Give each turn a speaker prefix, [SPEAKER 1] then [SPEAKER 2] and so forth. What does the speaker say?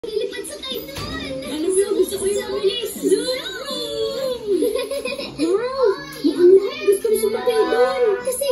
[SPEAKER 1] Lilipad sa kayo doon! Ano yun? Gusto ko yung mabilis! Zoom! Wow! Mukhang lahat gusto mo sumakay doon! Kasi